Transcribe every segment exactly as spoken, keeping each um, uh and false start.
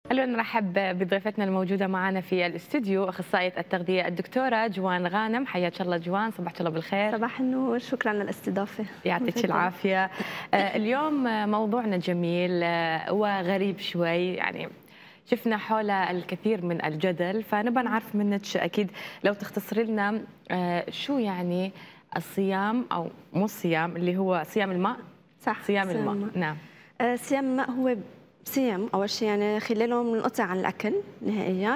خلونا نرحب بضيفتنا الموجودة معنا في الاستوديو أخصائية التغذية الدكتورة جوان غانم. حياك الله جوان، صبحت الله بالخير. صباح النور، شكرا للاستضافة. يعطيك العافية. اليوم موضوعنا جميل وغريب شوي، يعني شفنا حوله الكثير من الجدل، فنبغى نعرف منك أكيد لو تختصري لنا شو يعني الصيام أو مو الصيام اللي هو صيام الماء. صح، صيام, صيام الماء. الماء نعم. آه صيام الماء هو صيام أول شيء يعني خلاله بننقطع عن الأكل نهائيا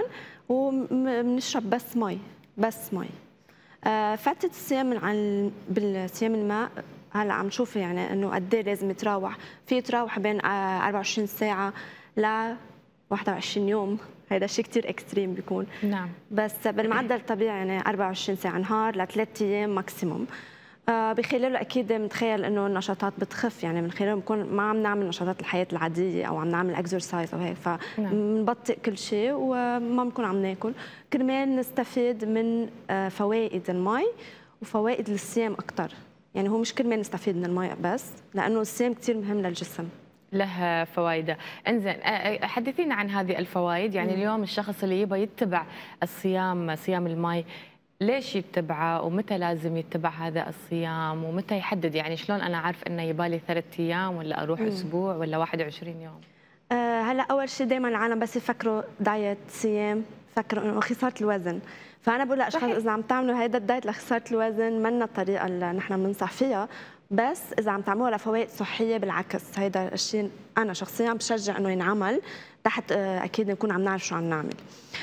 وبنشرب بس مي بس مي. آه فترة الصيام عن بالصيام الماء هلا عم نشوف يعني انه قد ايه لازم يتراوح، في يتراوح بين أربعة وعشرين ساعة ل واحد وعشرين يوم، هذا شيء كثير اكستريم بيكون. نعم. بس بالمعدل الطبيعي يعني أربعة وعشرين ساعة نهار لثلاث ايام ماكسيموم. آه بخلاله اكيد متخيل انه النشاطات بتخف، يعني من خلاله بنكون ما عم نعمل نشاطات الحياه العاديه او عم نعمل اكسرسايز او هيك، فبنبطئ كل شيء وما بنكون عم ناكل كرمال نستفيد من آه فوائد المي وفوائد الصيام اكثر. يعني هو مش كرمال نستفيد من المي بس، لانه الصيام كثير مهم للجسم، له فوائده. انزين حدثينا عن هذه الفوائد. يعني اليوم الشخص اللي يبغى يتبع الصيام صيام المي ليش يتبعه ومتى لازم يتبع هذا الصيام ومتى يحدد؟ يعني شلون انا اعرف انه يبالي ثلاث ايام ولا اروح مم. اسبوع ولا واحد وعشرين يوم؟ أه هلا اول شيء دائما العالم بس يفكروا دايت صيام فكروا انه خساره الوزن، فانا بقول لاشخاص اذا عم تعملوا هذا الدايت لخساره الوزن منا الطريقه اللي نحن بننصح فيها، بس اذا عم تعملوها لفوائد صحيه بالعكس هذا الشيء انا شخصيا بشجع انه ينعمل تحت اكيد نكون عم نعرف شو عم نعمل.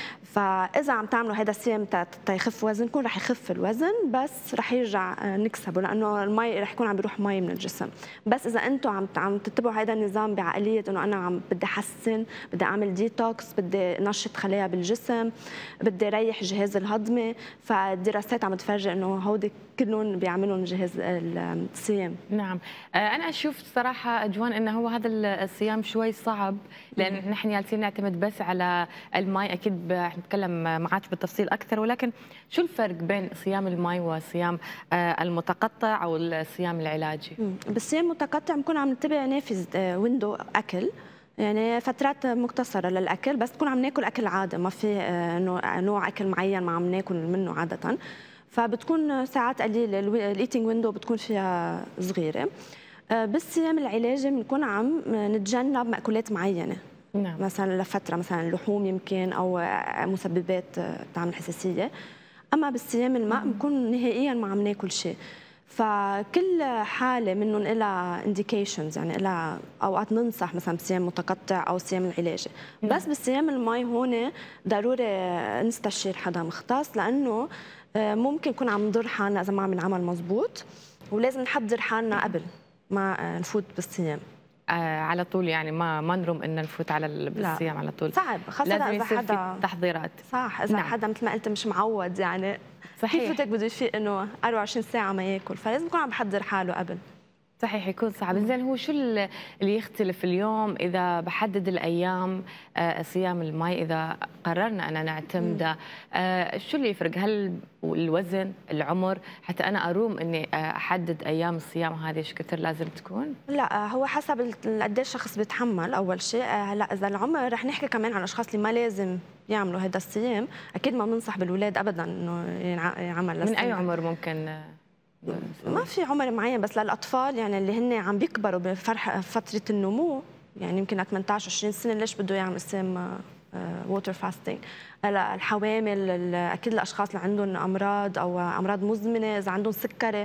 فاذا عم تعملوا هذا الصيام تيخف وزنكم رح يخف الوزن بس رح يرجع نكسبه، لانه المي رح يكون عم بيروح مي من الجسم. بس اذا انتم عم عم تتبعوا هذا النظام بعقليه انه انا عم بدي احسن، بدي اعمل ديتوكس، بدي نشط خلايا بالجسم، بدي ريح الجهاز الهضمي، فالدراسات عم تفرجي انه هودي كلهم بيعملوا جهاز الصيام. نعم. انا اشوف صراحه جوان انه هو هذا الصيام شوي صعب، لان نحن جالسين نعتمد بس على المي. اكيد نتكلم معك بالتفصيل اكثر، ولكن شو الفرق بين صيام المي وصيام المتقطع او الصيام العلاجي؟ بالصيام المتقطع بنكون عم نتبع نافذ ويندو اكل، يعني فترات مختصره للاكل، بس تكون عم ناكل اكل عادي، ما في انه نوع اكل معين ما عم ناكل منه عاده، فبتكون ساعات قليله، الايتنج ويندو بتكون فيها صغيره. بالصيام العلاجي بنكون عم نتجنب مأكولات معينه، نعم. مثلا لفتره مثلا اللحوم يمكن او مسببات تعمل حساسيه. اما بالصيام الماء بنكون نهائيا ما عم ناكل شيء، فكل حاله منهم لها انديكيشنز، يعني لها اوقات ننصح مثلا بصيام متقطع او صيام العلاجي. بس بالصيام المي هون ضروري نستشير حدا مختص، لانه ممكن يكون عم نضر حالنا اذا ما عم نعمل مزبوط، ولازم نحضر حالنا قبل ما نفوت بالصيام. آه على طول يعني ما ما نرم ان نفوت على الصيام على طول، صعب خاصه لازم اذا حدا في تحضيرات. صح، اذا نعم. حدا مثل ما قلت مش معود، يعني صحيح كيف بدك بده يفيق انه أربعة وعشرين ساعه ما ياكل، فلازم يكون عم بحضر حاله قبل. صحيح يكون صعب. زين هو شو اللي يختلف اليوم اذا بحدد الايام آه صيام المي، اذا قررنا ان نعتمده آه شو اللي يفرق؟ هل الوزن، العمر، حتى انا اروم اني احدد ايام الصيام هذه ايش كثر لازم تكون؟ لا هو حسب قد ايش الشخص بيتحمل اول شيء. هلا اذا العمر رح نحكي كمان عن الاشخاص اللي ما لازم يعملوا هذا الصيام، اكيد ما بننصح بالولاد ابدا انه ينعمل من اي عمر ممكن؟ ما في عمر معين، بس للاطفال يعني اللي هن عم بيكبروا بفرح فتره النمو، يعني يمكن ثمانية عشر عشرين سنه ليش بده يعمل صيام ووتر فاستنج؟ هلا الحوامل، اكيد الاشخاص اللي عندهم امراض او امراض مزمنه، اذا عندهم سكري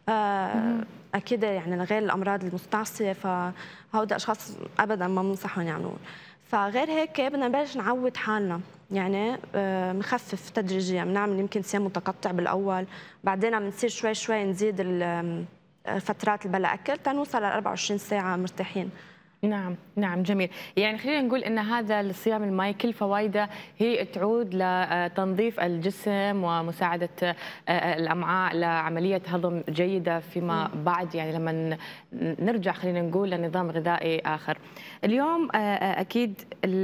اكيد يعني غير الامراض المستعصيه، فهؤلاء الاشخاص ابدا ما بننصحهم يعملون. فغير هيك بدنا نبلش نعود حالنا، يعني بنخفف تدريجيا، بنعمل يمكن صيام متقطع بالاول، بعدين بنصير شوي شوي نزيد الفترات اللي بلا اكل تنوصل ل أربعة وعشرين ساعه مرتاحين. نعم نعم جميل. يعني خلينا نقول ان هذا الصيام المي كل فوائده هي تعود لتنظيف الجسم ومساعده الامعاء لعمليه هضم جيده فيما بعد، يعني لما نرجع خلينا نقول لنظام غذائي اخر. اليوم اكيد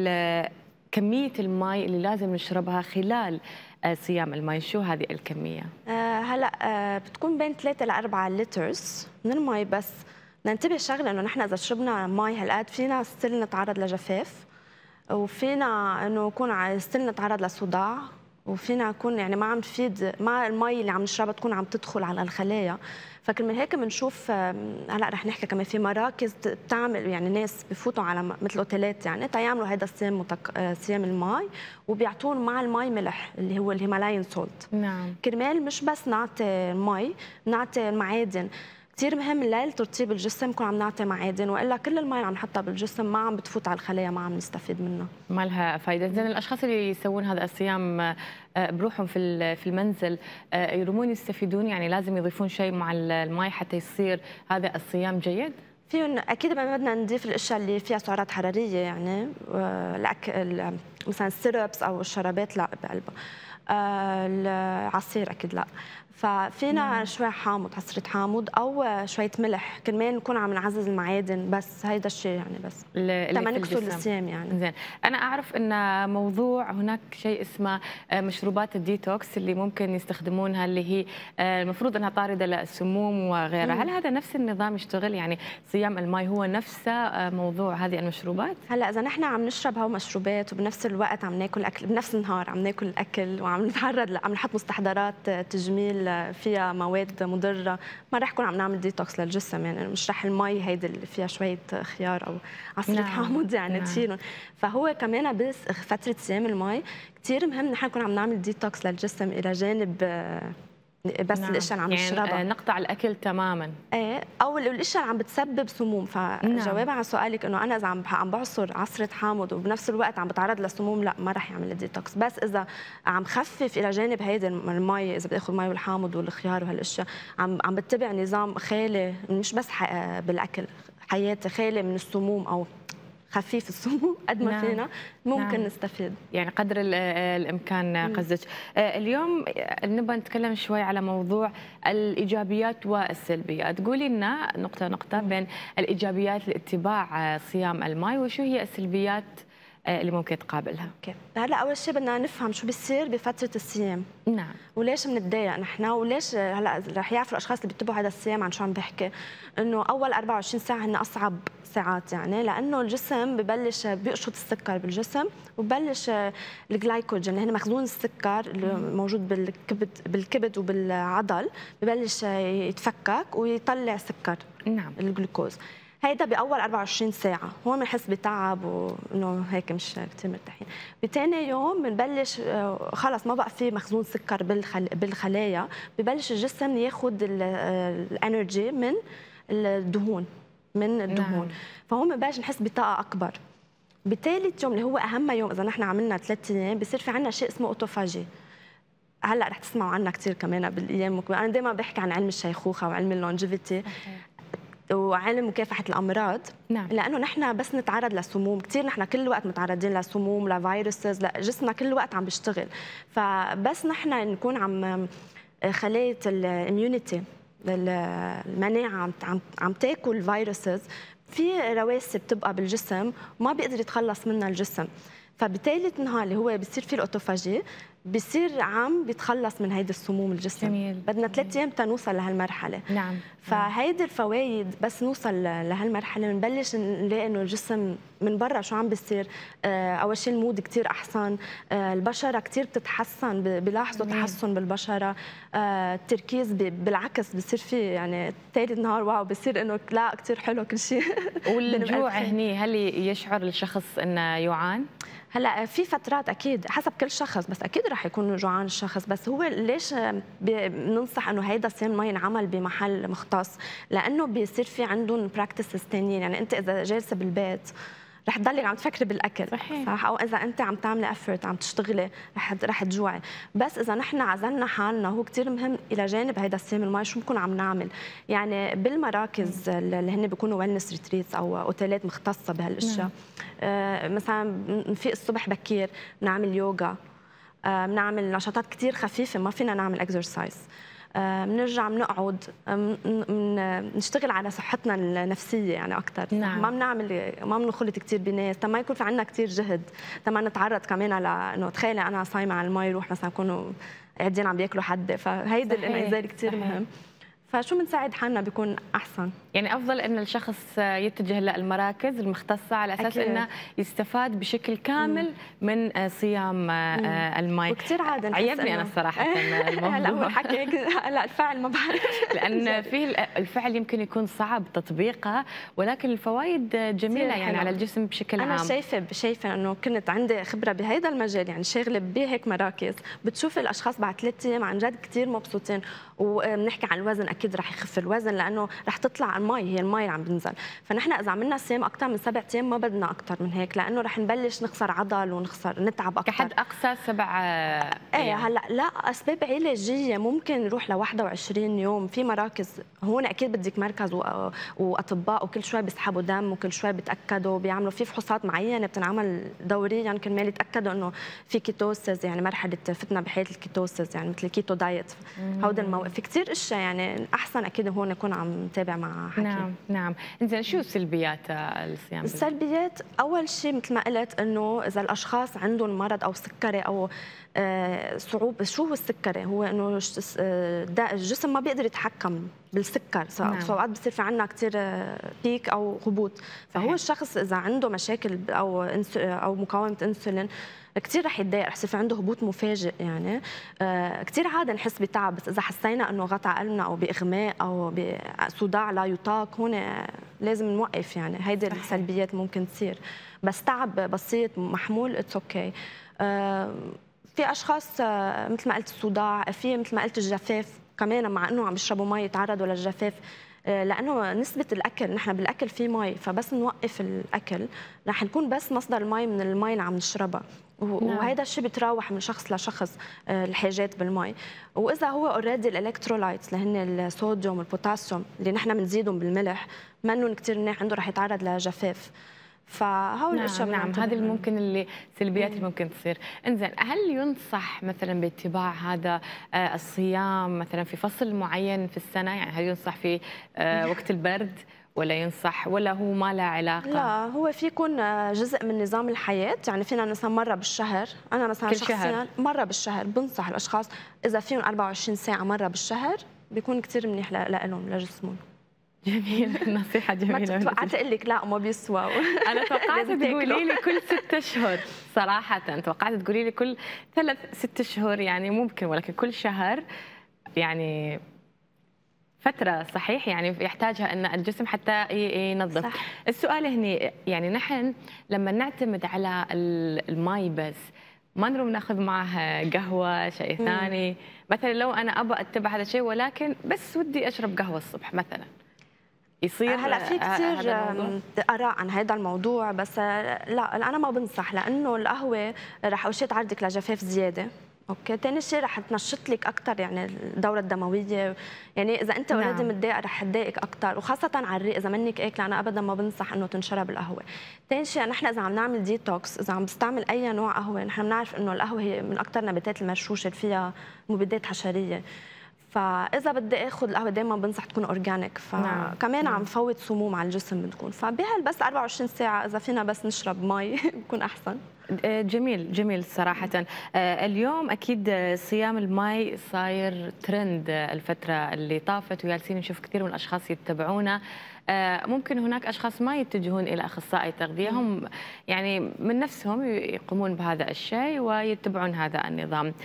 كميه المي اللي لازم نشربها خلال صيام المي، شو هذه الكميه؟ آه هلا آه بتكون بين ثلاثة ل أربعة لترز من المي، بس بدنا ننتبه شغله انه نحن اذا شربنا مي هالقد فينا ستيل نتعرض لجفاف، وفينا انه يكون ستيل نتعرض لصداع، وفينا نكون يعني ما عم تفيد، ما المي اللي عم نشربها تكون عم تدخل على الخلايا. فكرمال هيك بنشوف هلا رح نحكي كمان في مراكز بتعمل يعني ناس بفوتوا على مثل اوتيلات يعني تيعملوا هذا الصيام متق... صيام المي، وبيعطون مع المي ملح اللي هو الهيمالايان سولت. نعم. كرمال مش بس نعطي مي، نعطي المعادن. كثير مهم الليل ترطيب الجسم نكون عم نعطي معادن، والا كل المي اللي عم نحطها بالجسم ما عم بتفوت على الخلايا، ما عم نستفيد منها. ما لها فائده. زين الاشخاص اللي يسوون هذا الصيام بروحهم في في المنزل يرمون يستفيدون، يعني لازم يضيفون شيء مع المي حتى يصير هذا الصيام جيد؟ فيهم اكيد ما بدنا نضيف الاشياء اللي فيها سعرات حراريه، يعني الاكل مثلا السيربس او الشرابات لا بقلبها. العصير اكيد لا. ففينا مم. شوي حامض، عصرة حامض او شويه ملح كرمال نكون عم نعزز المعادن، بس هيدا الشيء يعني بس تمنكسر الصيام يعني. زين، انا اعرف ان موضوع هناك شيء اسمه مشروبات الديتوكس اللي ممكن يستخدمونها، اللي هي المفروض انها طارده للسموم وغيرها. مم. هل هذا نفس النظام يشتغل؟ يعني صيام الماء هو نفسه موضوع هذه المشروبات؟ هلا اذا نحن عم نشرب هو مشروبات وبنفس الوقت عم ناكل اكل، بنفس النهار عم ناكل الاكل وعم نتعرض عم نحط مستحضرات تجميل فيها مواد مضره، ما رح نكون عم نعمل ديتوكس للجسم. يعني مش رح المي هيدي اللي فيها شويه خيار او عصير نعم. حامض يعني نعم. تشيلهم. فهو كمان بس فتره صيام المي كثير مهم نحن نكون عم نعمل ديتوكس للجسم الى جانب بس نعم. الاشياء اللي عم نشربها يعني نقطع الاكل تماما. ايه، او الاشياء اللي عم بتسبب سموم. فجوابا نعم. على سؤالك انه انا اذا عم عم بعصر عصره حامض وبنفس الوقت عم بتعرض للسموم، لا ما رح يعمل الديتوكس. بس اذا عم خفف الى جانب هيدي المي، اذا بدي اخذ مي والحامض والخيار وهالاشياء، عم عم بتبع نظام خالي مش بس بالاكل، حياتي خالي من السموم او خفيف السموم قد ما نعم. فينا ممكن نعم. نستفيد يعني قدر الامكان. قصدك اليوم نبغى نتكلم شوي على موضوع الايجابيات والسلبيات. قولي لنا نقطه نقطه بين الايجابيات لاتباع صيام الماء، وشو هي السلبيات اللي ممكن تقابلها؟ اوكي، هلا اول شيء بدنا نفهم شو بيصير بفتره الصيام. نعم. وليش بنتضايق نحن، وليش هلا رح يعرفوا الاشخاص اللي بيتبعوا هذا الصيام عن شو عم بحكي، انه اول أربعة وعشرين ساعه هن اصعب ساعات، يعني لانه الجسم ببلش بيقشط السكر بالجسم، وببلش الجلايكوجين اللي هن مخزون السكر اللي موجود بالكبد بالكبد وبالعضل ببلش يتفكك ويطلع سكر. نعم. الجلوكوز. هيدا باول أربعة وعشرين ساعه، هون بنحس بتعب وانه هيك مش كثير مرتاحين. بثاني يوم بنبلش خلص ما بقى في مخزون سكر بالخل... بالخلايا، ببلش الجسم ياخذ الانرجي من الدهون من الدهون نعم. فهون بنبلش نحس بطاقه اكبر. بثالث يوم اللي هو اهم يوم، اذا نحن عملنا ثلاث ايام بصير في عندنا شيء اسمه اوتوفاجي. هلا رح تسمعوا عنها كثير كمان بالايام المقبله. انا دائما بحكي عن علم الشيخوخه وعلم اللونجيفيتي وعلم مكافحه الامراض. نعم. لانه نحن بس نتعرض لسموم كثير، نحن كل وقت متعرضين لسموم لفيروسز، لا جسمنا كل وقت عم بيشتغل. فبس نحن نكون عم خلايا الاميونيتي المناعه عم عم تاكل فيروسز، في رواسب بتبقى بالجسم وما بيقدر يتخلص منها الجسم. فبثالث نهار اللي هو بيصير فيه الاوتوفاجي بصير عم بيتخلص من هيدي السموم الجسم. جميل. بدنا ثلاث ايام تنوصل لهالمرحله. نعم. فهيدي الفوائد بس نوصل لهالمرحله بنبلش نلاقي انه الجسم من برا شو عم بيصير. اول شيء المود كثير احسن، البشره كثير بتتحسن، بلاحظوا تحسن بالبشره، التركيز بالعكس بصير في يعني ثالث نهار واو بصير انه لا كثير حلو كل شيء. والجوع هني هل يشعر الشخص انه يوعان؟ هلا في فترات اكيد حسب كل شخص، بس اكيد رح يكون جوعان الشخص. بس هو ليش بننصح انه هيدا الصيام ما ينعمل بمحل مختص؟ لانه بيصير في عندهم براكتسز ثانيين. يعني انت اذا جالسه بالبيت رح تضلك عم تفكري بالاكل صحيح. صح، او اذا انت عم تعملي افورت عم تشتغلي رح رح تجوعي. بس اذا نحن عزلنا حالنا هو كثير مهم الى جانب هيدا الصيام الماء شو بنكون عم نعمل. يعني بالمراكز اللي هن بيكونوا ويلنس ريتريتس او اوتيلات مختصه بهالاشياء، آه مثلا نفيق الصبح بكير بنعمل يوغا، آه بنعمل نشاطات كثير خفيفه، ما فينا نعمل اكسرسايز. بنرجع بنقعد نشتغل على صحتنا النفسيه يعني اكثر. نعم. ما بنعمل ما بنخلط كثير بناس، ما يكون في عندنا كثير جهد، ما نتعرض كمان على انه تخيلي انا صايمه على المي يروح مثلا يكونوا قاعدين عم بياكلوا حد، فهيدي الانعزال كثير مهم. فشو بنساعد حالنا بيكون احسن. يعني افضل ان الشخص يتجه للمراكز المختصه على اساس أكيد. انه يستفاد بشكل كامل مم. من صيام مم. الماء. وكثير عاده عجبني انا الصراحه الموضوع. هلا اول حكي هيك هلا الفعل ما بعرف لان في الفعل يمكن يكون صعب تطبيقه، ولكن الفوائد جميله يعني على الجسم بشكل أنا عام. انا شايفه شايفه انه كنت عندي خبره بهذا المجال، يعني شاغله بهيك مراكز، بتشوف الاشخاص بعد ثلاث ايام عن جد كثير مبسوطين. وبنحكي عن الوزن، اكيد رح يخف الوزن لانه رح تطلع المي، هي المي اللي عم بنزل. فنحن اذا عملنا صيام اكثر من سبع ايام ما بدنا اكثر من هيك، لانه رح نبلش نخسر عضل ونخسر نتعب اكثر. كحد اقصى سبع ايه هلا لا، اسباب علاجيه ممكن نروح ل واحد وعشرين يوم في مراكز. هون اكيد بدك مركز واطباء وكل شوي بيسحبوا دم وكل شوي بيتاكدوا، بيعملوا في فحوصات معينه بتنعمل دوريا كرمال يتاكدوا انه في كيتوسيس، يعني مرحله فتنا بحياه الكيتوسيس، يعني مثل الكيتو دايت. هودا المو... في كثير اشياء، يعني احسن اكيد هون نكون عم نتابع مع حكي. نعم نعم. انزين شو سلبيات الصيام؟ السلبيات اول شيء مثل ما قلت انه اذا الاشخاص عندهم مرض او سكري او آه صعوبه. شو هو السكري؟ هو انه الجسم ما بيقدر يتحكم بالسكر، نعم. اوقات بصير في عندنا كثير بيك او هبوط. فهو صحيح. الشخص اذا عنده مشاكل او او مقاومه انسولين كثير رح يتضايق، رح يصير في عنده هبوط مفاجئ. يعني آه كثير عاده نحس بتعب، بس اذا حسينا انه غطى قلبنا او باغماء او بصداع لا يطاق هون لازم نوقف. يعني هيدي السلبيات ممكن تصير، بس تعب بسيط محمول اتس اوكي. آه في اشخاص آه مثل ما قلت الصداع، في مثل ما قلت الجفاف كمان، مع انه عم بيشربوا مي يتعرضوا للجفاف، لانه نسبه الاكل نحن بالاكل في مي، فبس نوقف الاكل رح نكون بس مصدر المي من المي اللي عم نشربها. وهذا الشيء بيتراوح من شخص لشخص الحاجات بالمي. واذا هو اوريدي الالكترولايتس اللي هن الصوديوم والبوتاسيوم اللي نحن بنزيدهم بالملح منهم كثير منيح، عنده رح يتعرض لجفاف. فهول نعم الاشياء نعم هذه ممكن اللي سلبيات اللي ممكن تصير. انزين هل ينصح مثلا باتباع هذا الصيام مثلا في فصل معين في السنه؟ يعني هل ينصح في وقت البرد ولا ينصح ولا هو ما له علاقه؟ لا، هو في يكون جزء من نظام الحياه. يعني فينا مثلا مره بالشهر، انا مثلا كل شخصيا شهر. مره بالشهر بنصح الاشخاص اذا فيهم أربعة وعشرين ساعه مره بالشهر بيكون كثير منيح لهم لجسمهم. جميل، نصيحة جميلة. ما توقعت اقول لك لا ما بيسوى. أنا توقعت تقولي لي كل ست أشهر صراحة، توقعت تقولي لي كل ثلاث ست أشهر يعني ممكن، ولكن كل شهر يعني فترة صحيح يعني يحتاجها أن الجسم حتى ينظف. صح. السؤال هنا يعني نحن لما نعتمد على الماء بس ما نروم ناخذ معها قهوة شيء ثاني؟ مثلا لو أنا أبغى أتبع هذا الشيء ولكن بس ودي أشرب قهوة الصبح مثلا، يصير هلا في كثير اراء عن هذا الموضوع، بس لا انا ما بنصح، لانه القهوه رح اول شيء تعرضك لجفاف زياده. اوكي، ثاني شيء رح تنشط لك اكثر يعني الدوره الدمويه، يعني اذا انت اوريدي متضايقه رح تضايقك اكثر، وخاصه على الريق اذا منك اكله انا ابدا ما بنصح انه تنشرب القهوه. ثاني شيء نحن اذا عم نعمل ديتوكس، اذا عم بستعمل اي نوع قهوه، نحن بنعرف انه القهوه هي من اكثر النباتات المرشوشه اللي فيها مبيدات حشريه. فاذا بدي اخذ القهوه دائما بنصح تكون اورجانيك، فكمان نعم. عم فوت سموم على الجسم بتكون، فبهال بس أربعة وعشرين ساعه اذا فينا بس نشرب مي بكون احسن. جميل جميل صراحة. اليوم أكيد صيام الماء صاير ترند الفترة اللي طافت، وجالسين نشوف كثير من الأشخاص يتبعونه. ممكن هناك أشخاص ما يتجهون إلى أخصائي تغذية، هم يعني من نفسهم يقومون بهذا الشيء ويتبعون هذا النظام.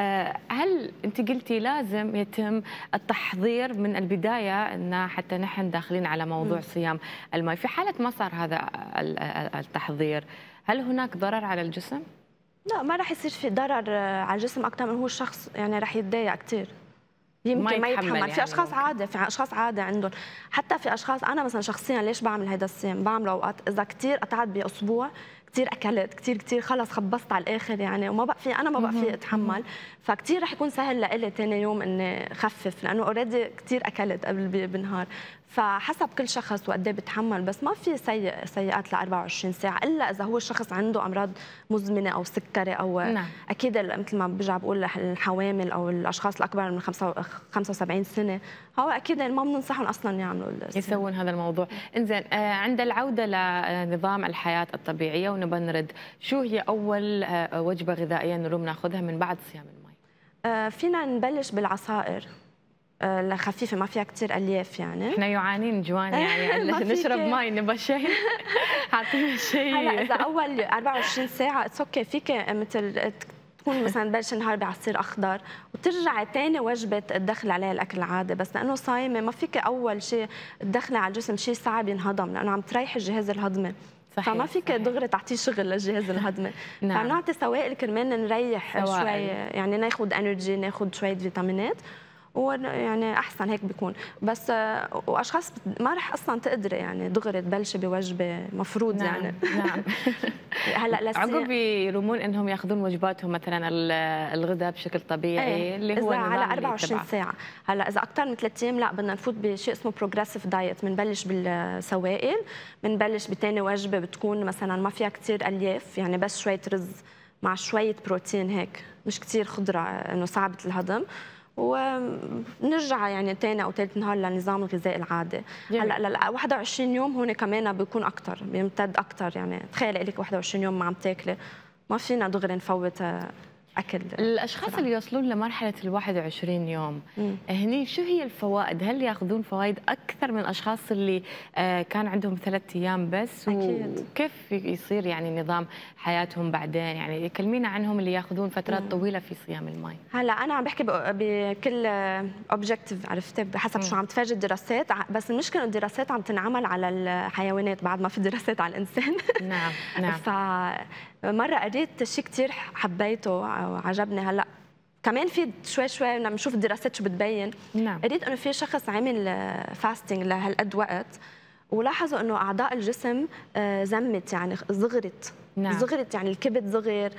هل أنت قلتي لازم يتم التحضير من البداية إن حتى نحن داخلين على موضوع صيام الماء، في حالة ما صار هذا التحضير هل هناك ضرر على الجسم؟ لا، ما راح يصير في ضرر على الجسم اكثر من هو الشخص يعني راح يتضايق كثير، يمكن ما يتحمل. يعني في اشخاص ممكن. عاده في اشخاص عاده عندهم، حتى في اشخاص انا مثلا شخصيا ليش بعمل هذا الصيام؟ بعمله اوقات اذا كثير قطعت باسبوع، كثير اكلت كثير كثير خلص خبصت على الاخر يعني، وما بقى في انا ما بقى في اتحمل، فكثير رح يكون سهل لإلي ثاني يوم اني خفف، لانه اوريدي كثير اكلت قبل بالنهار. فحسب كل شخص وقد ايه بيتحمل، بس ما في سيء سيئات ل أربعة وعشرين ساعه، الا اذا هو الشخص عنده امراض مزمنه او سكري او نعم. اكيد مثل ما برجع بقول الحوامل او الاشخاص الاكبر من خمسة وسبعين سنه، هو اكيد ما بننصحهم اصلا يعملوا يسوون هذا الموضوع. انزين آه عند العوده لنظام الحياه الطبيعيه ونبى نرد، شو هي اول آه وجبه غذائيه نروم ناخذها من بعد صيام الماء؟ آه فينا نبلش بالعصائر. خفيفه ما فيها كثير الياف يعني. احنا يعانين جوان يعني نشرب مي نبغى شيء حاطين شيء. هلا اذا اول أربعة وعشرين ساعه اتس اوكي فيك مثل تكون مثلا تبلش النهار بعصير اخضر وترجعي ثاني وجبه تدخل عليها الاكل العادي، بس لانه صايمه ما فيك اول شيء تدخلي على الجسم شيء صعب ينهضم لانه عم تريحي الجهاز الهضمي. صحيح فما فيك دغري تعطيه شغل للجهاز الهضمي. نعم. فنعطي سوائل كرمال نريح سوائل. شوي يعني ناخذ انرجي ناخذ شويه فيتامينات ويعني احسن هيك بيكون. بس واشخاص ما رح اصلا تقدري يعني دغري تبلشي بوجبه مفروض. نعم. يعني نعم. هلا عقب يرمون انهم ياخذون وجباتهم مثلا الغداء بشكل طبيعي ايه. اللي هو على أربعة وعشرين ساعه. هلا اذا اكثر من ثلاث ايام لا بدنا نفوت بشيء اسمه بروجريسيف دايت، بنبلش بالسوائل، بنبلش بثاني وجبه بتكون مثلا ما فيها كثير الياف يعني بس شويه رز مع شويه بروتين هيك مش كثير خضره انه صعبه الهضم، ونرجع يعني ثاني او ثالث نهار للنظام الغذائي العادي. هلا ل واحد وعشرين يوم هون كمان بيكون اكثر بيمتد اكثر يعني تخيلي لك واحد وعشرين يوم ما عم تاكلي ما فينا دغري نفوت اكل. الاشخاص اللي يوصلون لمرحله ال واحد وعشرين يوم مم. هني شو هي الفوائد؟ هل ياخذون فوائد اكثر من الاشخاص اللي كان عندهم ثلاث ايام بس؟ أكيد. وكيف يصير يعني نظام حياتهم بعدين؟ يعني كلمينا عنهم اللي ياخذون فترات مم. طويله في صيام الماء. هلا انا عم بحكي بكل اوبجكتيف عرفتي بحسب مم. شو عم تفرجي الدراسات، بس المشكله الدراسات عم تنعمل على الحيوانات بعد ما في دراسات على الانسان. نعم نعم. ف مرة قريت شيء كثير حبيته وعجبني. هلا كمان في شوي شوي لما نشوف الدراسات شو بتبين. نعم. قريت انه في شخص عمل فاستنج لهالقد وقت ولاحظوا انه اعضاء الجسم زمت يعني صغرت. نعم. صغرت يعني الكبد صغر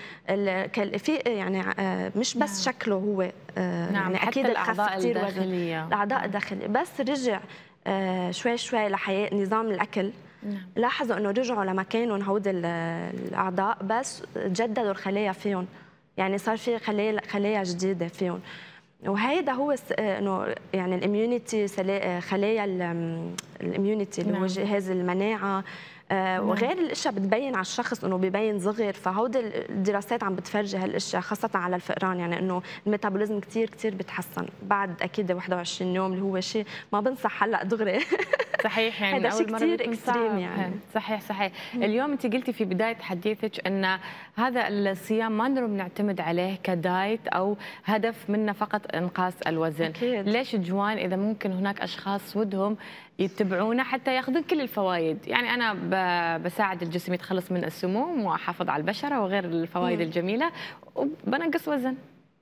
في يعني مش بس نعم. شكله هو نعم. يعني اكيد الاعضاء الداخليه الاعضاء الداخليه بس رجع شوي شوي لحياه نظام الاكل. نعم. لاحظوا انه رجعوا لمكانهم هود الاعضاء بس تجددوا الخلايا فيهم يعني صار في خلايا خلايا جديده فيهم، وهيدا هو انه يعني الاميونيتي خلايا الاميونيتي اللي هو جهاز المناعه آه وغير الاشياء بتبين على الشخص انه ببين صغر. فهود الدراسات عم بتفرجي هالاشياء خاصه على الفئران يعني انه الميتابوليزم كثير كثير بتحسن بعد اكيد واحد وعشرين يوم اللي هو شيء ما بنصح هلا دغري. صحيح يعني هذا شيء كثير اكستريم يعني. صحيح صحيح. مم. اليوم انت قلتي في بدايه حديثك ان هذا الصيام ما نقدر نعتمد عليه كدايت او هدف منه فقط انقاص الوزن. أكيد. ليش جوان اذا ممكن هناك اشخاص ودهم يتبعونه حتى ياخذون كل الفوائد؟ يعني انا بساعد الجسم يتخلص من السموم واحافظ على البشره وغير الفوائد مم. الجميله وبنقص وزن.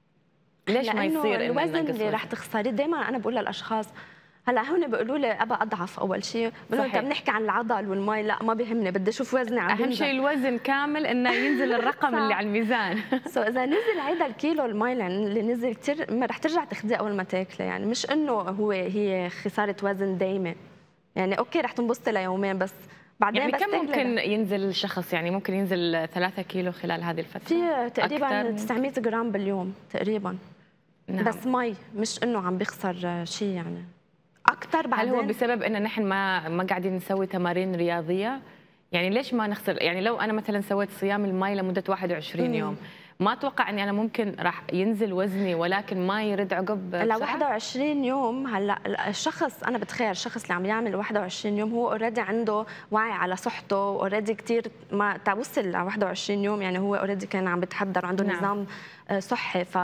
ليش ما يصير الوزن اللي رح تخسريه؟ دائما انا بقول للاشخاص هلا هون بيقولوا لي ابى اضعف اول شيء، بقول لهم طب نحكي عن العضل والمي، لا ما بيهمني بدي اشوف وزني عم اهم شيء الوزن كامل انه ينزل الرقم اللي على الميزان. سو اذا نزل هيدا الكيلو المي اللي نزل كثير ما رح ترجع تاخذيه اول ما تاكله يعني مش انه هو هي خساره وزن دائما يعني اوكي رح تنبسطي ليومين بس بعدين يعني بس كم ممكن ده. ينزل الشخص يعني ممكن ينزل ثلاثة كيلو خلال هذه الفترة؟ في تقريبا تسعمية جرام باليوم تقريبا. نعم. بس مي مش انه عم بيخسر شيء يعني اكثر. بعدين هل هو بسبب ان نحن ما ما قاعدين نسوي تمارين رياضيه؟ يعني ليش ما نخسر؟ يعني لو انا مثلا سويت صيام المي لمده واحد وعشرين يوم ما اتوقع اني انا ممكن راح ينزل وزني ولكن ما يرد عقب لا واحد وعشرين يوم. هلا الشخص انا بتخيل الشخص اللي عم يعمل واحد وعشرين يوم هو اوريدي عنده وعي على صحته اوريدي كثير ما توصل ل واحد وعشرين يوم يعني هو اوريدي كان عم بيتحضر عنده نعم. نظام صحي ف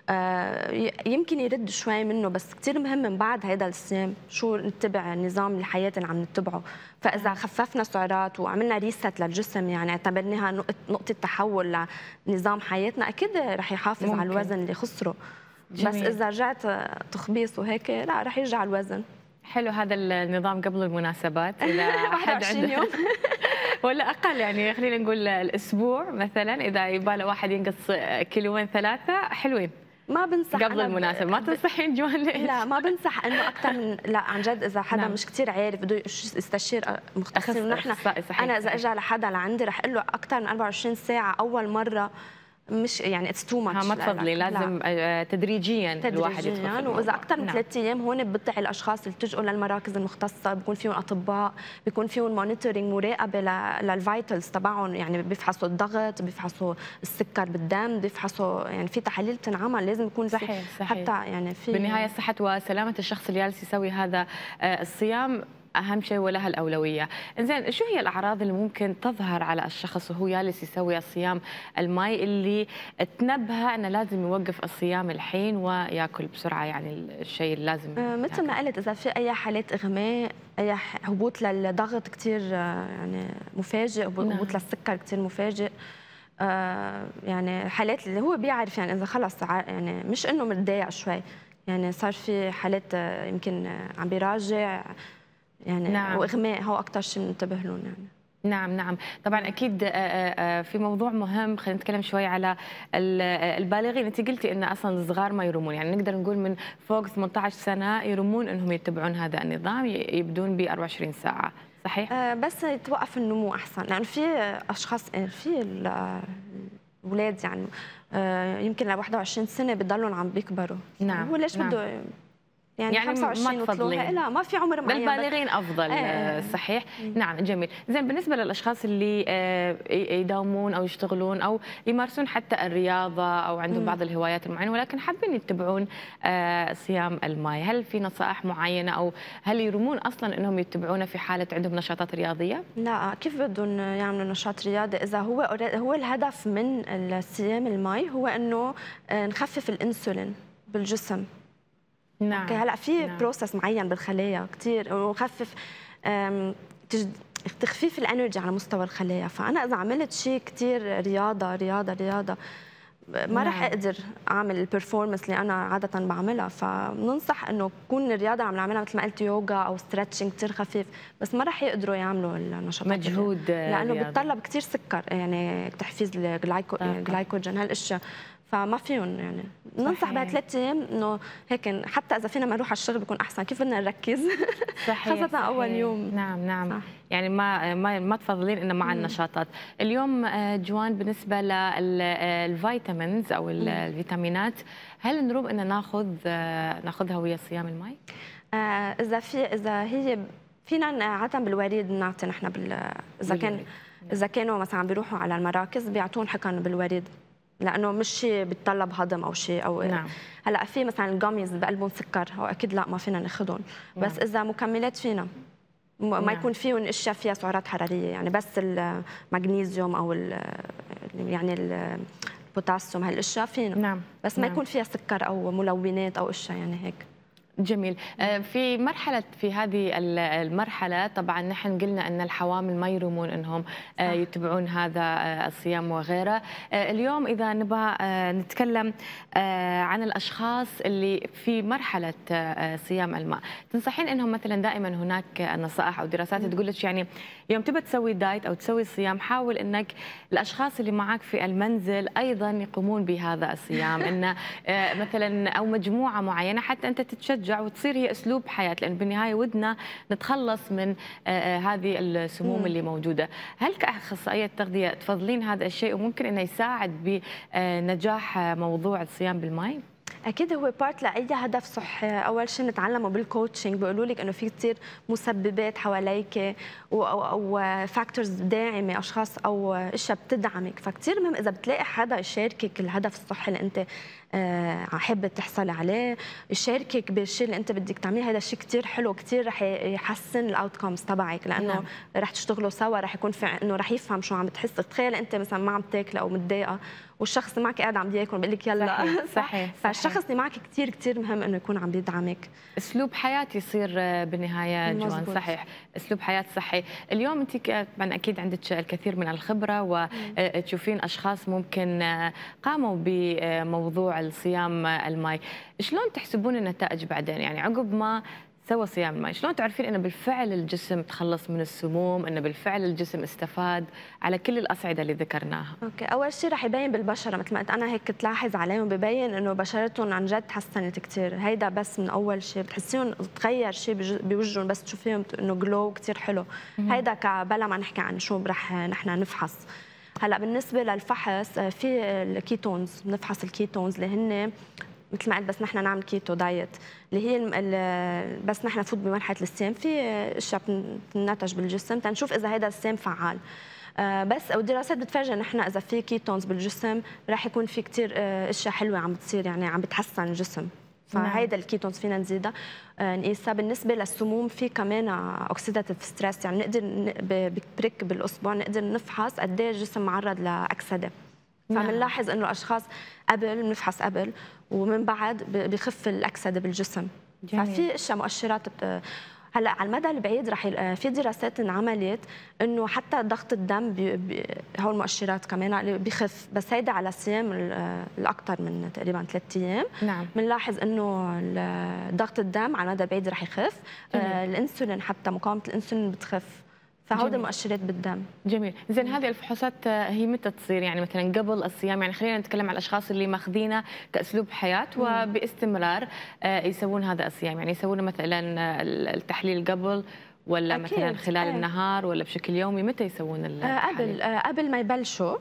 يمكن يرد شوي منه. بس كثير مهم من بعد هذا الصيام شو نتبع نظام الحياه اللي عم نتبعه. فاذا خففنا سعرات وعملنا ريست للجسم يعني اعتبرناها نقطه تحول لنظام حياتنا اكيد رح يحافظ ممكن. على الوزن اللي خسره. جميل. بس اذا رجعت تخبيص وهيك لا رح يرجع الوزن. حلو هذا النظام قبل المناسبات اذا حد عنده يوم ولا اقل يعني خلينا نقول الاسبوع مثلا اذا يباله واحد ينقص كيلوين ثلاثه حلوين. ما بنصح قبل المناسبة ما تنصحين جوان ليش؟ لا ما بنصح انه اكثر من لا عن جد اذا حدا نعم. مش كثير عارف بده يستشير مختصين. ونحن انا اذا اجى لحدا لعندي رح اقول له اكثر من أربعة وعشرين ساعة اول مرة مش يعني اتس تو ماتش. ما تفضلي لازم لا. تدريجيا الواحد يدخل يعني واذا اكثر من ثلاث ايام هون بتضعي الاشخاص اللي بتلجؤوا للمراكز المختصه، بيكون فيهم اطباء، بيكون فيهم مونيتورينج، مراقبه للفايتلز تبعهم، يعني بيفحصوا الضغط، بيفحصوا السكر بالدم، بيفحصوا يعني في تحاليل بتنعمل لازم يكون صحيح صحيح. حتى يعني في بالنهايه صحه وسلامه الشخص اللي جالس يسوي هذا الصيام اهم شيء ولها الاولويه. انزين شو هي الاعراض اللي ممكن تظهر على الشخص وهو جالس يسوي الصيام الماي اللي تنبهه انه لازم يوقف الصيام الحين وياكل بسرعه، يعني الشيء اللي لازم آه مثل ما قلت اذا في اي حالات اغماء، اي هبوط للضغط كثير يعني مفاجئ، هبوط نعم. للسكر كثير مفاجئ، آه يعني حالات اللي هو بيعرف يعني اذا خلص يعني مش انه متضايق شوي، يعني صار في حالات يمكن عم بيراجع يعني نعم. واغماء هو اكثر شيء بننتبه لهم يعني. نعم نعم طبعا اكيد في موضوع مهم. خلينا نتكلم شوي على البالغين. انت قلتي ان اصلا الصغار ما يرمون، يعني نقدر نقول من فوق ثمانية عشر سنه يرمون انهم يتبعون هذا النظام، يبدون ب أربعة وعشرين ساعه، صحيح؟ آه بس يتوقف النمو احسن، لانه يعني في اشخاص في الاولاد يعني آه يمكن ل واحد وعشرين سنه بضلهم عم بيكبروا. نعم هو ليش نعم. بده يعني, يعني خمسة وعشرين وطلوها؟ لا ما في عمر معين، للبالغين افضل. آه. صحيح. مم. نعم جميل. زين بالنسبه للاشخاص اللي آه يداومون او يشتغلون او يمارسون حتى الرياضه او عندهم مم. بعض الهوايات المعينه ولكن حابين يتبعون آه صيام الماي، هل في نصائح معينه او هل يرمون اصلا انهم يتبعونه في حاله عندهم نشاطات رياضيه؟ لا كيف بدهم يعملوا نشاط رياضي اذا هو هو الهدف من صيام الماي هو انه نخفف الانسولين بالجسم. نعم. اوكي هلا في نعم. بروسس معين بالخلايا كثير وخفف تخفيف الانرجي على مستوى الخلايا، فانا اذا عملت شيء كثير رياضه رياضه رياضه ما نعم. راح اقدر اعمل البرفورمانس اللي انا عاده بعملها، فبننصح انه تكون الرياضه اللي عم نعملها مثل ما قلت يوغا او ستريتشنج كثير خفيف، بس ما راح يقدروا يعملوا النشاطات مجهود لانه بتطلب كثير سكر، يعني تحفيز الجلايكوجين هالاشياء، فما فيهم يعني ننصح بهالثلاث ايام انه هيك حتى اذا فينا ما نروح على الشغل بيكون احسن، كيف بدنا نركز صحيح خاصه صحيح. اول يوم. نعم نعم صح. يعني ما ما ما تفضلين انه مع النشاطات. اليوم جوان بالنسبه للفيتامينز او الفيتامينات هل نروم ان ناخذ ناخذها ويا صيام الماء؟ آه اذا في اذا هي فينا عاده بالوريد بنعطي نحن بال اذا كان اذا كانوا مثلا عم بيروحوا على المراكز بيعطون حقن بالوريد لانه مش شيء بيتطلب هضم او شيء او نعم. هلا في مثلا الجاميز بقلبهم سكر هو اكيد لا ما فينا ناخذهم، بس نعم. اذا مكملات فينا ما نعم. يكون فيهم اشياء فيها سعرات حراريه، يعني بس المغنيسيوم او ال يعني البوتاسيوم هالاشياء فينا نعم. بس ما نعم. يكون فيها سكر او ملونات او اشياء يعني هيك. جميل. في مرحلة في هذه المرحلة طبعا نحن قلنا أن الحوامل ما يرمون أنهم صح. يتبعون هذا الصيام وغيره. اليوم إذا نبغى نتكلم عن الأشخاص اللي في مرحلة صيام الماء، تنصحين أنهم مثلا دائما هناك نصائح أو دراسات تقول لك يعني يوم تبى تسوي دايت أو تسوي صيام حاول أنك الأشخاص اللي معك في المنزل أيضا يقومون بهذا الصيام، أن مثلا أو مجموعة معينة حتى أنت تتشجع وتصير هي اسلوب حياه، لان بالنهايه ودنا نتخلص من هذه السموم اللي موجوده. هل كاخصائيه تغذيه تفضلين هذا الشيء وممكن انه يساعد بنجاح موضوع الصيام بالماء؟ اكيد هو بارت لاي هدف صحي، اول شيء نتعلمه بالكوتشنج بيقولوا لك انه في كثير مسببات حواليك او فاكتورز داعمه، اشخاص او اشياء بتدعمك، فكثير مهم اذا بتلاقي حدا يشاركك الهدف الصحي اللي انت حابه تحصلي عليه، يشاركك بالشيء اللي انت بدك تعمليه، هذا الشيء كثير حلو، كثير رح يحسن الاوتكمز تبعك، لانه نعم. رح تشتغلوا سوا، رح يكون في انه رح يفهم شو عم بتحس. تخيل انت مثلا ما عم تاكل او متضايقه والشخص اللي معك قاعد عم ياكل بيقول لك يلا صحيح, صحيح. فالشخص اللي معك كثير كثير مهم انه يكون عم بيدعمك. اسلوب حياه يصير بالنهايه جوان. صحيح، اسلوب حياه صحي. اليوم انت طبعا اكيد عندك الكثير من الخبره وتشوفين اشخاص ممكن قاموا بموضوع الصيام الماء، شلون تحسبون النتائج بعدين؟ يعني عقب ما سوى صيام الماء شلون تعرفين انه بالفعل الجسم تخلص من السموم، انه بالفعل الجسم استفاد على كل الاصعده اللي ذكرناها؟ اوكي، اول شيء رح يبين بالبشره، مثل ما قلت انا هيك تلاحظ عليهم ببين انه بشرتهم عن جد تحسنت كثير، هيدا بس من اول شيء بتحسيهم تغير شيء بوجههم بس تشوفيهم انه جلو كثير حلو. هيدا بلا ما نحكي عن شو رح نحن نفحص. هلا بالنسبه للفحص في الكيتونز، بنفحص الكيتونز اللي هن مثل ما قلت بس نحن نعمل كيتو دايت اللي هي ال بس نحن نفوت بمرحله الصيام في اشياء بتنتج بالجسم تنشوف اذا هذا الصيام فعال. آه بس والدراسات بتفرجي نحن اذا في كيتونز بالجسم رح يكون في كثير آه اشياء حلوه عم بتصير، يعني عم بتحسن الجسم. فهيدا الكيتونز فينا نزيدها آه نقيسها. بالنسبه للسموم في كمان اوكسيداتيف ستريس، يعني نقدر ببريك بالاسبوع نقدر نفحص قد ايه الجسم معرض لاكسده. فبنلاحظ انه الاشخاص قبل بنفحص قبل ومن بعد بخف الاكسده بالجسم. جميل. ففي اشياء مؤشرات بت... هلا على المدى البعيد رح ي... في دراسات انعملت انه حتى ضغط الدم بي... بي... هو المؤشرات كمان بخف، بس هيدا على صيام الاكثر من تقريبا ثلاث ايام. نعم. بنلاحظ انه ضغط الدم على المدى البعيد رح يخف. آه الانسولين حتى مقاومه الانسولين بتخف. فهود المؤشرات بالدم. جميل، زين هذه الفحوصات هي متى تصير؟ يعني مثلا قبل الصيام، يعني خلينا نتكلم على الاشخاص اللي ماخذينها كاسلوب حياه وباستمرار يسوون هذا الصيام، يعني يسوون مثلا التحليل قبل ولا أكيد. مثلا خلال أه. النهار ولا بشكل يومي؟ متى يسوون التحاليل؟ قبل قبل ما يبلشوا.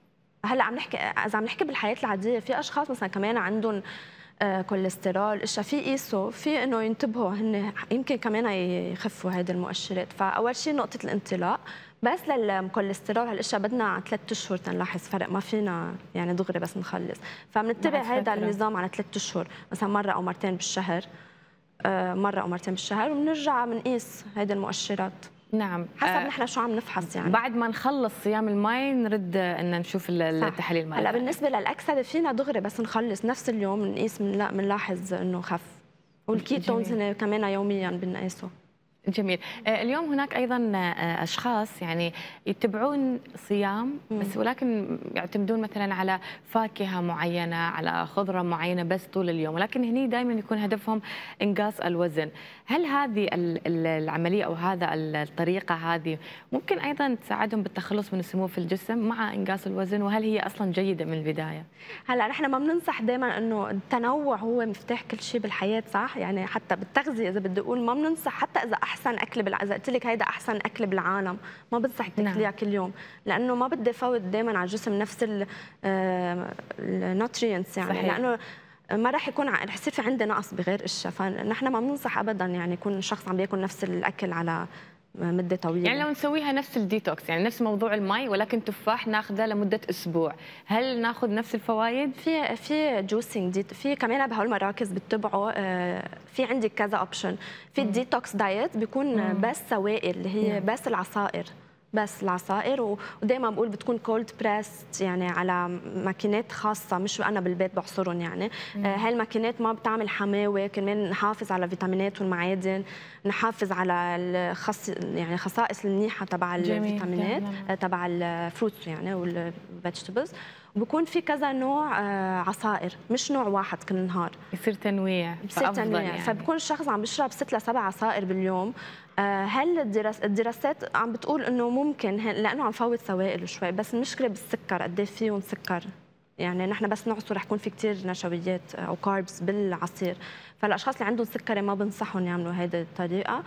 هلا عم نحكي اذا عم نحكي بالحياه العاديه، في اشخاص مثلا كمان عندهم كوليسترول اشياء في قيسوا في انه ينتبهوا هن يمكن كمان يخفوا هذه المؤشرات. فاول شيء نقطه الانطلاق، بس للكوليسترول هالاشياء بدنا ثلاث اشهر تنلاحظ فرق، ما فينا يعني دغري بس نخلص. فبنتبع هذا النظام على ثلاث اشهر، مثلا مره او مرتين بالشهر، مره او مرتين بالشهر، وبنرجع بنقيس هذه المؤشرات. نعم، حسب آه نحن شو عم نفحص. يعني بعد ما نخلص صيام المي نرد ان نشوف التحاليل المي. هلا بالنسبه للاكسده فينا دغري بس نخلص نفس اليوم نقيس، بنلاحظ انه خف. والكيتونز هن كمان يوميا بنقيسه. جميل. اليوم هناك ايضا اشخاص يعني يتبعون صيام بس ولكن يعتمدون مثلا على فاكهه معينه، على خضره معينه بس طول اليوم، ولكن هني دائما يكون هدفهم انقاص الوزن. هل هذه العمليه او هذا الطريقه هذه ممكن ايضا تساعدهم بالتخلص من السموم في الجسم مع انقاص الوزن، وهل هي اصلا جيده من البدايه؟ هلا نحن ما بننصح دائما انه التنوع هو مفتاح كل شيء بالحياه، صح؟ يعني حتى بالتغذيه اذا بدي اقول ما بننصح، حتى اذا احسن اكل بالع... اذا قلت لك هيدا احسن اكل بالعالم ما بنصحك تاكليها نعم. كل يوم، لانه ما بدي فوت دائما على الجسم نفس النوترينتس يعني صحيح. لانه ما راح يكون رح يصير في عندنا نقص بغير اشياء. فنحن ما بننصح ابدا يعني يكون شخص عم بياكل نفس الاكل على مده طويله. يعني لو نسويها نفس الديتوكس، يعني نفس موضوع المي ولكن تفاح ناخذه لمده اسبوع، هل ناخذ نفس الفوائد؟ في في جوسينج ديت، في كمان بهول المراكز بتبعوا في عندك كذا اوبشن. في الديتوكس دايت بيكون مم. بس سوائل اللي هي مم. بس العصائر، بس العصائر، ودائما بقول بتكون كولد بريست يعني على ماكينات خاصه، مش انا بالبيت بعصرهم يعني. آه هاي الماكينات ما بتعمل حماوه، كمان نحافظ على الفيتامينات والمعادن، نحافظ على الخص يعني خصائص المنيحه تبع الفيتامينات تبع الفروتس يعني والفيجيتابلز. وبكون في كذا نوع عصائر، مش نوع واحد كل نهار، يصير تنويع. بصير تنويع يعني. فبكون الشخص عم بيشرب ست لسبع عصائر باليوم. هل الدراس الدراسات عم بتقول انه ممكن لانه عم فوت سوائل شوي، بس المشكله بالسكر قد ايه فيهم سكر، يعني نحن بس نعصر رح يكون في كثير نشويات او كاربس بالعصير. فالاشخاص اللي عندهم سكري ما بنصحهم يعملوا هيدي الطريقه.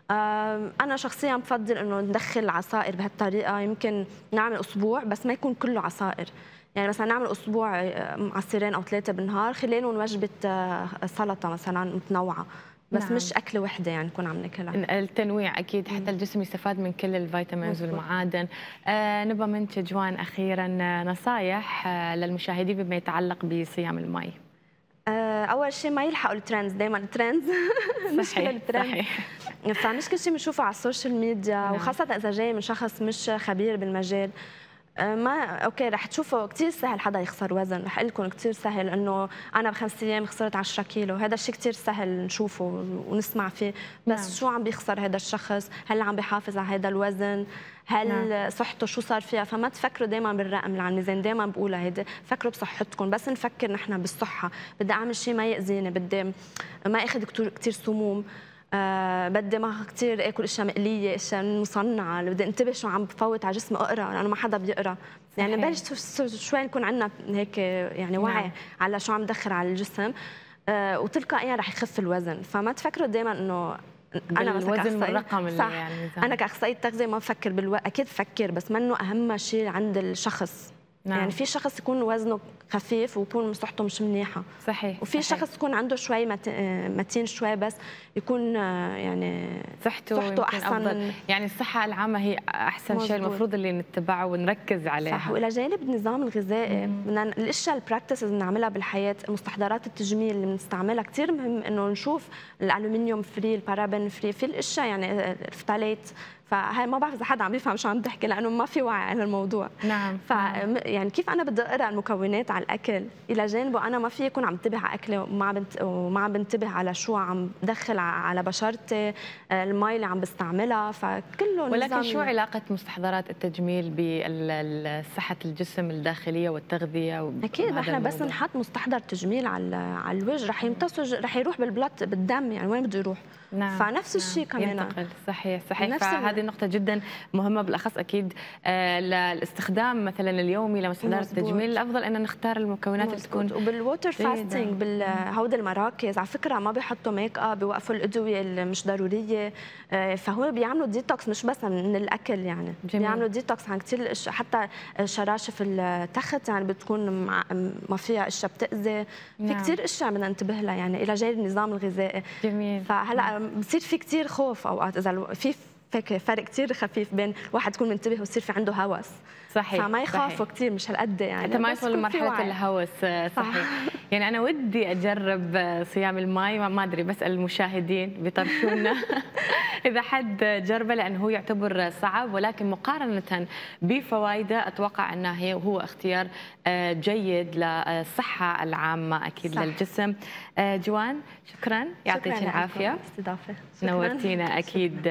انا شخصيا بفضل انه ندخل عصائر بهالطريقه، يمكن نعمل اسبوع بس ما يكون كله عصائر، يعني مثلا نعمل اسبوع عصيرين او ثلاثه بالنهار، خلالهم وجبه سلطه مثلا متنوعه، بس نعم. مش اكله وحده يعني نكون عم ناكلها. التنويع اكيد حتى الجسم يستفاد من كل الفيتامينز والمعادن. آه نبغى منك جوان اخيرا نصائح آه للمشاهدين بما يتعلق بصيام المي. آه اول شيء ما يلحقوا الترندز، دائما الترندز مشكله الترندز صحيح. فمش كل شيء بنشوفه على السوشيال ميديا نعم. وخاصه اذا جاي من شخص مش خبير بالمجال. ما اوكي رح تشوفوا كثير سهل حدا يخسر وزن، رح اقول لكم كثير سهل انه انا بخمس ايام خسرت عشرة كيلو، هذا الشيء كثير سهل نشوفه ونسمع فيه، بس نعم. شو عم بيخسر هذا الشخص؟ هل عم بيحافظ على هذا الوزن؟ هل نعم. صحته شو صار فيها؟ فما تفكروا دائما بالرقم اللي على الميزان، دائما بقولها هيدي، فكروا بصحتكم، بس نفكر نحن بالصحه، بدي اعمل شيء ما ياذيني، بدي ما اخذ كثير سموم، أه بدي ما كثير اكل اشياء مقليه، اشياء مصنعه، بدي انتبه شو عم بفوت على جسمي، اقرا لانه ما حدا بيقرا، يعني بلش شوي نكون عندنا هيك يعني وعي نعم. على شو عم ندخل على الجسم، أه وتلقائيا رح يخف الوزن. فما تفكروا دائما انه انا بالوزن والرقم اللي صح. يعني الميزان. انا كاخصائيه تغذيه ما بفكر بالوقت، اكيد بفكر بس منه اهم شيء عند الشخص. نعم. يعني في شخص يكون وزنه خفيف ويكون صحته مش منيحه، صحيح، وفي صحيح. شخص يكون عنده شوي متين شوي بس يكون يعني صحته, صحته احسن أفضل. من يعني الصحه العامه هي احسن مزبوط. شيء المفروض اللي نتبعه ونركز عليها. صح. والى جانب النظام الغذائي بدنا الاشياء البراكتسز اللي بنعملها بالحياه، مستحضرات التجميل اللي بنستعملها كثير مهم انه نشوف الالومنيوم فري، البارابين فري، في الاشياء يعني الفتالات. فهي ما بعرف اذا حدا عم بيفهم شو عم بحكي لانه ما في وعي على الموضوع. نعم. ف يعني كيف انا بدي اقرا المكونات على الاكل الى جانبه انا ما في يكون عم انتبه على اكلي وما بنت... وما عم بنتبه على شو عم بدخل على بشرتي، المي اللي عم بستعملها، فكله ولكن شو علاقه مستحضرات التجميل بصحه الجسم الداخليه والتغذيه؟ اكيد نحن بس نحط مستحضر تجميل على على الوجه رح يمتص، رح يروح بالبلط بالدم، يعني وين بده يروح؟ نعم. فنفس الشيء نعم. كمان ينتقل. صحيح صحيح. فهذه النقطة جدا مهمة بالأخص أكيد آه للاستخدام مثلا اليومي لمستحضرات التجميل، الأفضل أن نختار المكونات اللي تكون وبالووتر فاستنج بالهود المراكز على فكرة ما بيحطوا ميك اب، بيوقفوا الأدوية اللي مش ضرورية، آه فهو بيعملوا ديتوكس مش بس من الأكل، يعني جميل. بيعملوا ديتوكس عن كثير الاشياء، حتى شراشف التخت يعني بتكون ما فيها اشياء بتأذي. نعم. في كثير اشياء بدنا ننتبه لها يعني الى جانب النظام الغذائي. جميل. فهلا بصير في كثير خوف اوقات اذا في فرق كثير خفيف بين واحد يكون منتبه ويصير في عنده هوس. صحيح. فما يخافوا كثير مش هالقد يعني حتى ما يوصل لمرحله الهوس. صحيح. صح. يعني انا ودي اجرب صيام الماء، ما ادري بسال المشاهدين بيطرشونا اذا حد جربه لانه هو يعتبر صعب، ولكن مقارنه بفوائده اتوقع انه هي هو اختيار جيد للصحه العامه اكيد. صح. للجسم. جوان شكرا، يعطيك العافيه، استضافه، نورتينا اكيد.